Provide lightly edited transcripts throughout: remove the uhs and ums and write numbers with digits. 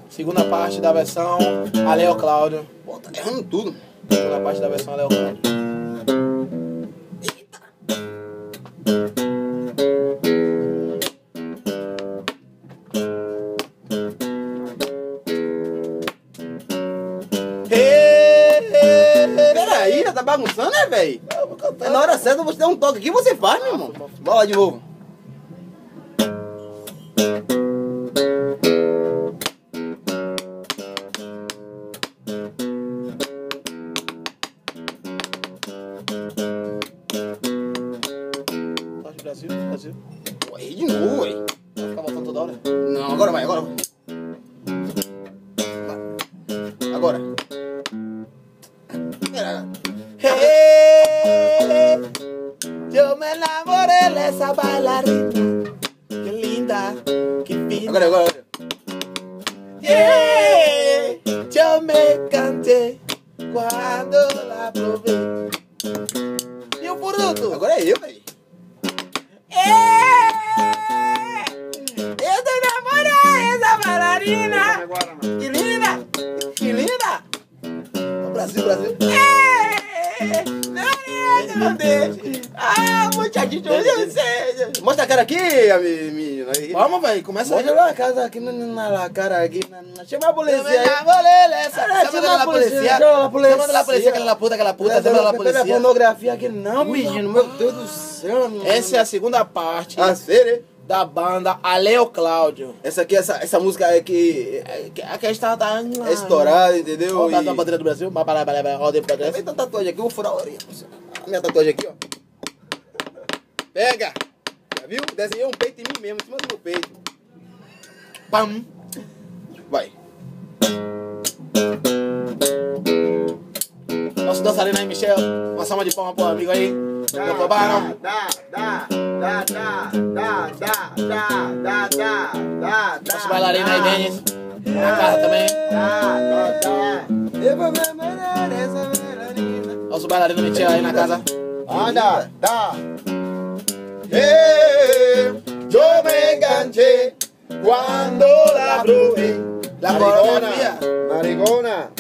Segunda parte da versão Aleo Cláudio. Pô, tá errando tudo. Segunda parte da versão Aleo Cláudio. Peraí, já tá bagunçando, né, velho? É na hora certa, eu vou te dar um toque aqui, você faz, meu irmão. Bora lá de novo. Brasil. Pô, errei de novo, velho. Vai ficar voltando toda hora? Não, agora vai, agora vai. Agora. Hey, yo me enamoré de esa bailarina. Que linda, que fina. Agora. Yeah, yo me canté cuando la probé. E o Buruto? Agora é eu, velho. Eu te enamoré essa bailarina. Que linda, que linda. O Brasil. Ah, muchachito, eu sei. Mostra a cara aqui, menino. Vamos, velho, começa aí. Mostra a casa aqui na cara aqui. Chama a polícia aí. Chama a polícia. Chama a polícia, aquela puta. Chama a polícia. Pornografia aqui não, menino. Meu Deus do céu. Essa é a segunda parte A sério? da banda Aleo Cláudio. Essa aqui, essa música é que A questão tá... é estourada, entendeu? Roda da bandeira do Brasil. Roda pra trás. Vem tua tatuagem aqui, eu vou furar a orelha. A minha tatuagem aqui, ó. Pega! Já viu? Desenhei um peito em mim mesmo, em cima do meu peito. Pam. Vai. Nosso dançarino aí, Michel. Uma salva de palmas pro amigo aí. Não roubaram. Nosso bailarino aí, Denis. Na casa também. Eu vou me amarrar essa bailarina. Nosso bailarino Michel aí na casa. Anda, da. Yo me enganché cuando la probé. La Maricona, maricona.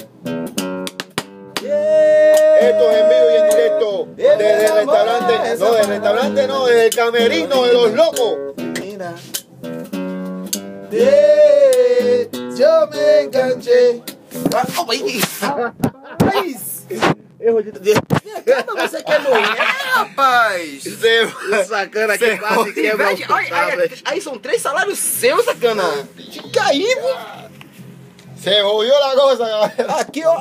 Esto es en vivo y en directo desde el restaurante, no, del restaurante no, desde el camerino de los locos. Mira. Yo me enganché. Erro de Deus. Você quer morrer, rapaz? Sacana aqui quase quebra os Olha, aí são 3 salários seus, sacana. Fica aí, pô. Se jodió la cosa, galera. Aqui, ó.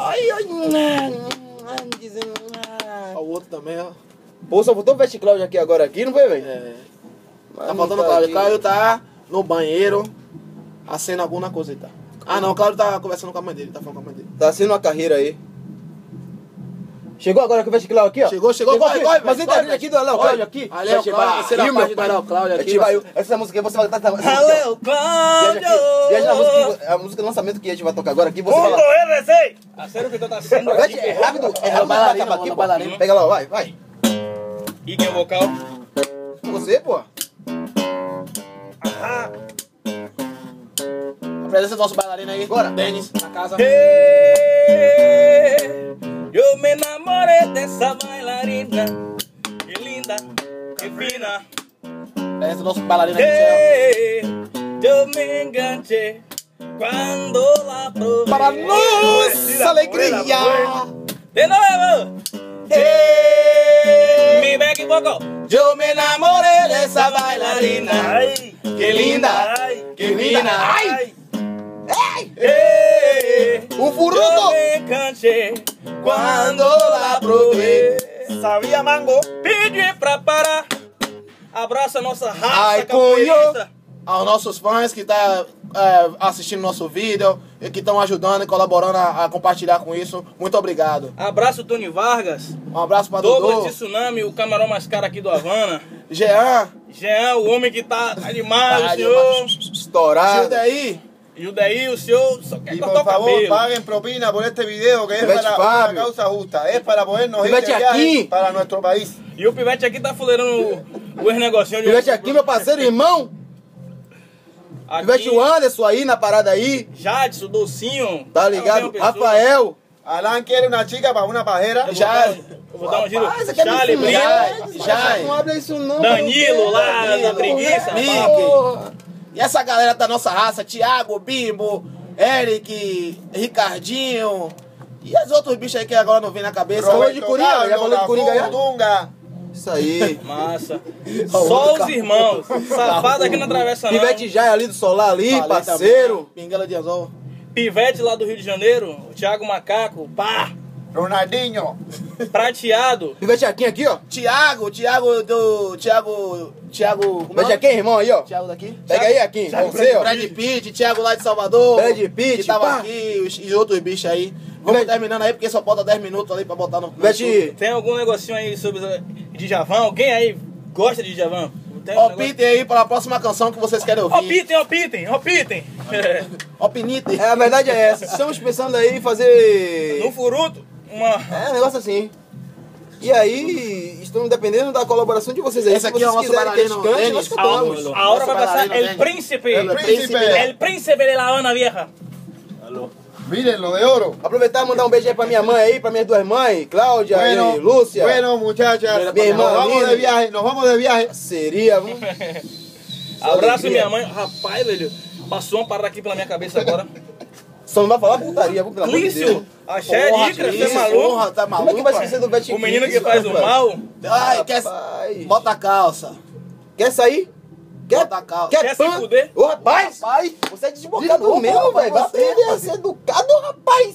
Ó, o outro também, ó. Pô, só faltou o Veste Cláudio aqui agora, aqui, não foi, velho? É. Tá faltando o Cláudio. Cláudio tá no banheiro, acena alguma coisa aí, tá. Ah, não, o Cláudio tá conversando com a mãe dele, tá falando com a mãe dele. Tá sendo uma carreira aí. Chegou agora com o Veste Cláudio aqui, ó. Chegou, corre, Mas entra aqui do Aleo Cláudio aqui. Aleo Cláudio, terceira parte do Aleo Cláudio aqui. Essa música aí você vai cantar. Aleo Cláudio! Viaja na música, a música de lançamento que a gente vai tocar agora aqui. Você vai lá. A sério que tu tá sendo aqui? É rápido, bailarino, aqui, pô. bailarino. Pega lá, vai. E quem é o vocal? Você, pô. A presença do nosso bailarino aí. Bora. Denis, na casa. Eu me enamoré dessa bailarina. Que linda, que fina. Presença do nosso bailarino aí, Michel. Eu me enganché quando la probé. Para nossa alegria. De novo. Mi back vocal. Eu me enamoré dessa bailarina. Ay, Que linda, que fina. Ai. Um furuto. Yo me enganché Quando la probé. Sabia mango. Pedi pra parar. Abraça nossa raça Ai, capoeirista. Aos nossos fãs que tá assistindo nosso vídeo e que estão ajudando e colaborando a compartilhar com isso. Muito obrigado. Abraço Tony Vargas. Um abraço para Douglas Dudu, de Tsunami, o camarão mais caro aqui do Havana. Jean, Jean, o homem que tá animado, o senhor. Estourado. Gildaí. E o daí, o senhor só quer Y cortar por o favor, cabelo. paguen propina por este video que es Vete, para Fabio. una causa justa. Es para podernos ir Vete de viaje aquí. para nuestro país. E o Pivete aqui tá fuleirando os negocinhos de... Vete aqui, meu parceiro, irmão. Pivete o Anderson aí na parada aí. Jadson, Docinho. Tá ligado? Rafael. Alan quiere una chica para una pajera. Eu vou dar um giro. Rapaz, aqui é Charlie absurdo. Brito. Já. Não abre isso não. Danilo lá Danilo, na preguiça. Mickey. E essa galera da nossa raça, Thiago, Bimbo, Eric, Ricardinho. E os outros bichos aí que agora não vem na cabeça. Falou de Coringa? Já falou de Coringa já? Dunga. Isso aí. Massa. Só os irmãos. Safado aqui não atravessa não. Pivete Jai ali do Solar ali, Falei parceiro. também, Pinguela de Anzol. Pivete lá do Rio de Janeiro. O Thiago Macaco. Pá. Ronaldinho. Prateado. Pivete Jaquinho aqui, ó. Thiago. Pivete Jaquinho, irmão, aí, ó. Thiago daqui? Pega aí, Jaquinho. Com você, ó. Brad Pitt, Thiago lá de Salvador. Brad Pitt, que tava pá. aqui, e outros bichos aí. Vamos terminando aí, porque só falta 10 minutos ali pra botar no... Pivete... Tem algum negocinho aí sobre Djavan? Alguém aí gosta de Djavan? Tem um Opitem aí para a próxima canção que vocês querem ouvir. Opitem. Opinitem. É, a verdade é essa. Estamos pensando aí em fazer... No Furuto, uma... É, um negócio assim. E aí, estamos dependendo da colaboração de vocês aí. Esse aqui é o nosso bailarino, cante, nós Denis. cantamos. Ahora va a pasar bailarino, el príncipe. príncipe. El príncipe de La Habana Vieja. Miren lo de oro. Aproveitar e mandar um beijo aí pra minha mãe aí, pra minhas duas mães, Cláudia e Lúcia. Bueno, muchachas, Mi hermano, nos vamos Lili. de viaje, nos vamos de viaje. Seria, vamos. Abraço alegria. minha mãe. Rapaz, velho, passou uma parada aqui pela minha cabeça agora. Só não vai falar putaria, pelo amor de Deus. Lício, axé, Licra, você é maluco? Porra, tá Como é maluco? que vai esquecer do Betinho? O menino que faz o mal. Ai, quer... Rapaz. Bota a calça. Quer sair? Bota a calça. Quer se fuder? Ô, rapaz! Você é desbocado novo, mesmo, rapaz, velho. Vai você, aprender a ser educado, rapaz.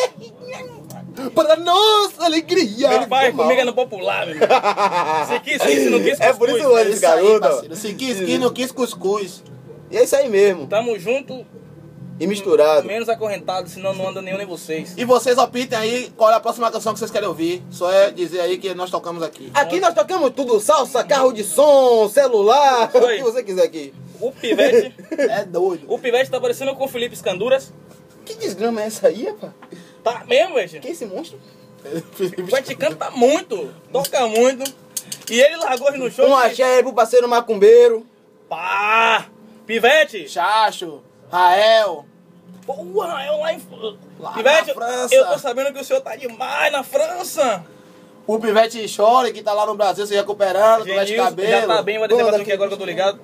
Para nossa alegria. Ele faz comigo é no popular, meu irmão. Se quis, se não quis, É por isso cuscuz. que Isso aí, garoto. parceiro. Se quis, não quis cuscuz. E é isso aí mesmo. Tamo junto, E misturado. menos acorrentado, senão não anda nenhum nem vocês. E vocês opitem aí qual é a próxima canção que vocês querem ouvir. Só é dizer aí que nós tocamos aqui. Aqui nós tocamos tudo: salsa, carro de som, celular, o Oi. que você quiser aqui. O Pivete, É doido. o Pivete tá parecendo com o Felipe Escanduras. Que desgrama é essa aí, rapaz? Tá mesmo, velho. Que é esse monstro? O Pivete canta muito, toca muito. E ele largou no show. Um axé aí pro parceiro macumbeiro. Pá! Pivete! Chacho, Rael. Porra, eu lá em... Lá Pivete, na França. eu tô sabendo que o senhor tá demais na França. O Pivete Chore, que tá lá no Brasil se recuperando, com mais Genilson, cabelo. já tá bem, vai descer Pô, pra tu aqui agora que eu tô ligado.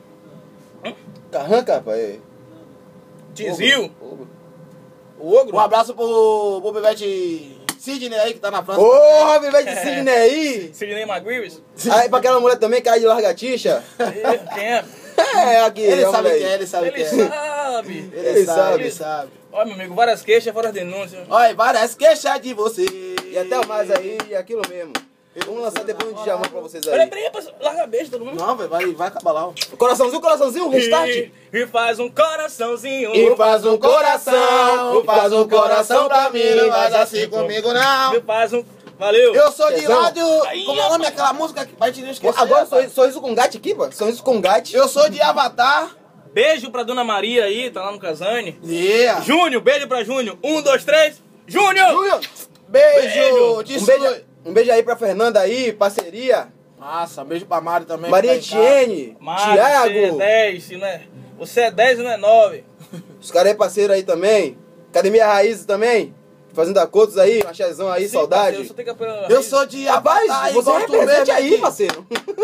Carranca, rapaz. Tizil, Ogro. o ogro. Um abraço pro Pivete Sidney aí, que tá na França. Porra, Pivete de Sidney aí. Sidney McGreeves. Aí pra aquela mulher também, cara de largatixa. Quem é? É, aqui. Ele ó, sabe moleque. quem é, ele sabe Ele quem é. sabe. Ele sabe, ele sabe. Olha, meu amigo, várias queixas, fora denúncias. Olha, várias queixas de você. E até o mais aí, e aquilo mesmo. Vamos lançar depois um Djavan pra vocês Peraí, aí. peraí, larga beijo todo mundo. Não, velho, vai acabar lá. Ó. Coraçãozinho, restart. E faz um coraçãozinho. E faz um coração pra mim, não faz assim comigo não. E faz um... Valeu. Eu sou de Tesão. lá do... Aí, Como é o nome daquela música que vai te não esquecer? Agora rapaz? sorriso com gato aqui, pô. Sorriso com gato. Eu sou de Avatar. Beijo pra Dona Maria aí, tá lá no Casane. Yeah. Júnior, beijo pra Júnior. 1, 2, 3. Júnior! Júnior, Beijo. Te um beijo aí pra Fernanda aí, parceria. Massa, beijo pra Mari também. Maria que tá em casa. Etienne, Mário, Thiago. você é 10, né? Você é 10 e não é 9. Os caras aí parceiro aí também. Academia Raízes também. Fazendo acordos aí, um axézão aí, Sim, saudade. parceiro, só tem que apelar- Eu sou de Avatar Rapaz, e você gosto represente mesmo aí, aqui. parceiro.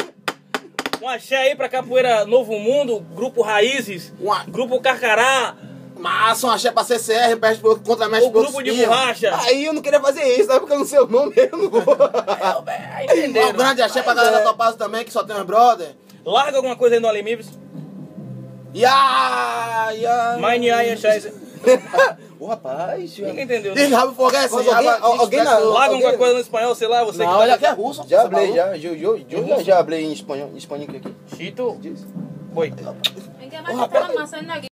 Um axé aí pra Capoeira Novo Mundo, Grupo Raízes, Uma- Grupo Carcará, Massa, um axé pra CCR, contra Mestre o Grupo de Borracha. Aí eu não queria fazer isso, sabe? Porque eu não sei o nome mesmo. Aí entenderam. Um grande axé pra galera da Topaz também, que só tem um brother. Larga alguma coisa aí no Alimibs. Ya. Mine Iron Scheiße. Ô, rapaz, Ninguém entendeu. Ih, Rabo Foguete, Mas alguém na- Larga alguém- alguma coisa no espanhol, sei lá, você Não, que ele aqui é russo. já você é hablei, maluco? já hablei em espanhol aqui. Chito. Diz. Boi. Hay que más que estaba más en la